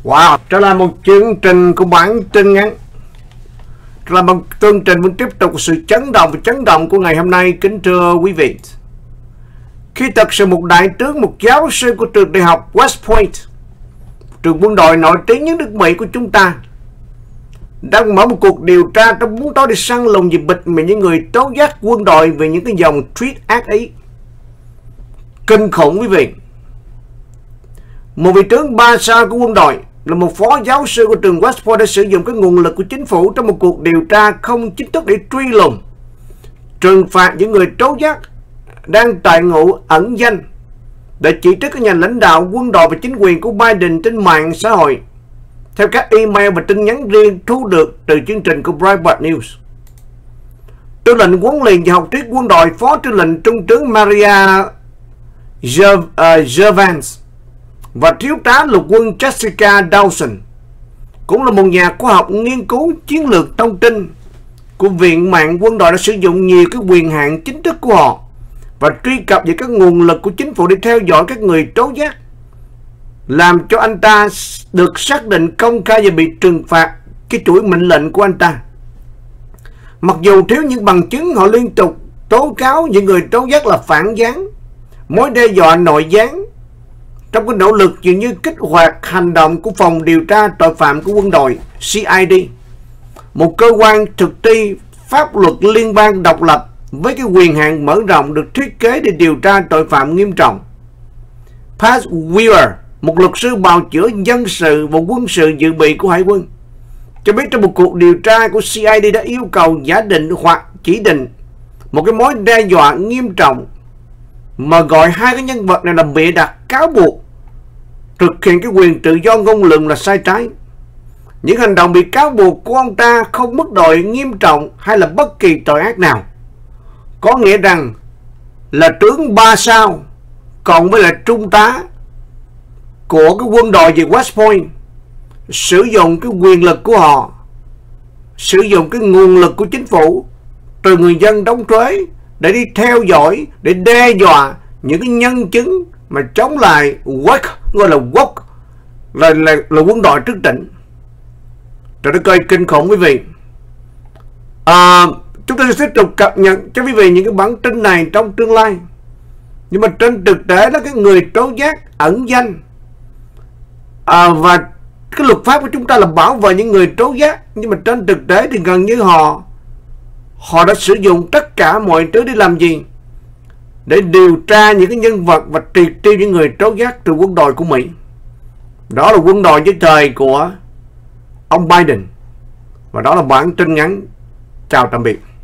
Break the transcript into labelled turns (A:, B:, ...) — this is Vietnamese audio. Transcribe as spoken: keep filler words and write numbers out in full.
A: Wow, trở lại một chương trình của bản tin ngắn. Trở lại một chương trình vẫn tiếp tục sự chấn động và chấn động của ngày hôm nay, kính thưa quý vị. Khi thật sự một đại tướng, một giáo sư của trường đại học West Point, trường quân đội nổi tiếng nhất nước Mỹ của chúng ta, đang mở một cuộc điều tra trong muốn tối để săn lùng và bịt miệng những người tố giác quân đội về những cái dòng tweet ác ý. Kinh khủng quý vị. Một vị tướng ba sao của quân đội là một phó giáo sư của trường West Point đã sử dụng cái nguồn lực của chính phủ trong một cuộc điều tra không chính thức để truy lùng, trừng phạt những người tố giác đang tại ngụ ẩn danh để chỉ trích các nhà lãnh đạo quân đội và chính quyền của Biden trên mạng xã hội, theo các email và tin nhắn riêng thu được từ chương trình của Breitbart News. Tư lệnh huấn luyện và học thuyết quân đội, phó tư lệnh trung tướng Maria Gervans và thiếu tá lục quân Jessica Dawson cũng là một nhà khoa học nghiên cứu chiến lược thông tin của Viện Mạng Quân đội đã sử dụng nhiều cái quyền hạn chính thức của họ và truy cập vào các nguồn lực của chính phủ để theo dõi các người tố giác, làm cho anh ta được xác định công khai và bị trừng phạt cái chuỗi mệnh lệnh của anh ta. Mặc dù thiếu những bằng chứng, họ liên tục tố cáo những người tố giác là phản gián, mối đe dọa nội gián, trong cái nỗ lực dường như kích hoạt hành động của phòng điều tra tội phạm của quân đội C I D, một cơ quan thực thi pháp luật liên bang độc lập với cái quyền hạn mở rộng được thiết kế để điều tra tội phạm nghiêm trọng. Pat Wheeler, một luật sư bào chữa dân sự và quân sự dự bị của Hải quân, cho biết trong một cuộc điều tra của C I D đã yêu cầu giả định hoặc chỉ định một cái mối đe dọa nghiêm trọng mà gọi hai cái nhân vật này là bịa đặt cáo buộc thực hiện cái quyền tự do ngôn luận là sai trái. Những hành động bị cáo buộc của ông ta không mức độ nghiêm trọng hay là bất kỳ tội ác nào, có nghĩa rằng là tướng ba sao cộng với lại trung tá của cái quân đội về West Point sử dụng cái quyền lực của họ, sử dụng cái nguồn lực của chính phủ từ người dân đóng thuế để đi theo dõi, để đe dọa những cái nhân chứng mà chống lại woke, gọi là woke, là, là, là quân đội trước tỉnh. Trời đất ơi, kinh khủng quý vị. À, chúng ta sẽ tiếp tục cập nhật cho quý vị những cái bản tin này trong tương lai. Nhưng mà trên thực tế đó, cái người tố giác ẩn danh, à, và cái luật pháp của chúng ta là bảo vệ những người tố giác, nhưng mà trên thực tế thì gần như họ họ đã sử dụng tất cả mọi thứ để làm gì? Để điều tra những cái nhân vật và triệt tiêu những người tố giác từ quân đội của Mỹ. Đó là quân đội dưới thời của ông Biden. Và đó là bản tin ngắn. Chào tạm biệt.